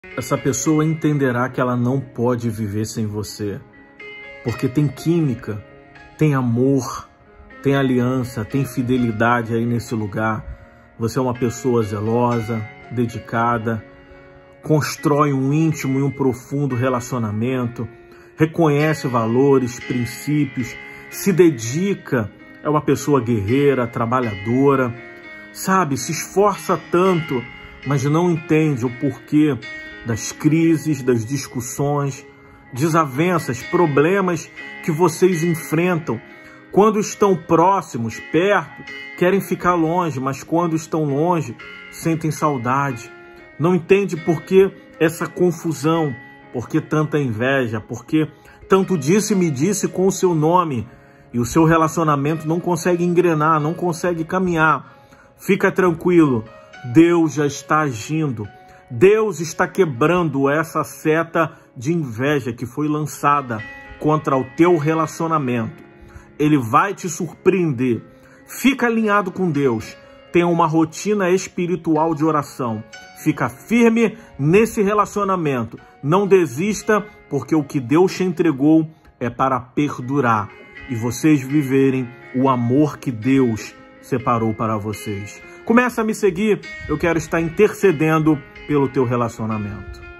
essa pessoa entenderá que ela não pode viver sem você, porque tem química, tem amor, tem aliança, tem fidelidade aí nesse lugar. Você é uma pessoa zelosa, dedicada, constrói um íntimo e um profundo relacionamento, reconhece valores, princípios, se dedica, é uma pessoa guerreira, trabalhadora, sabe, se esforça tanto, mas não entende o porquê das crises, das discussões, desavenças, problemas que vocês enfrentam. Quando estão próximos, perto, querem ficar longe, mas quando estão longe, sentem saudade. Não entende por que essa confusão, por que tanta inveja, por que tanto disse-me disse com o seu nome e o seu relacionamento não consegue engrenar, não consegue caminhar. Fica tranquilo, Deus já está agindo. Deus está quebrando essa seta de inveja que foi lançada contra o teu relacionamento. Ele vai te surpreender. Fica alinhado com Deus. Tenha uma rotina espiritual de oração. Fica firme nesse relacionamento. Não desista, porque o que Deus te entregou é para perdurar e vocês viverem o amor que Deus separou para vocês. Começa a me seguir, eu quero estar intercedendo pelo teu relacionamento.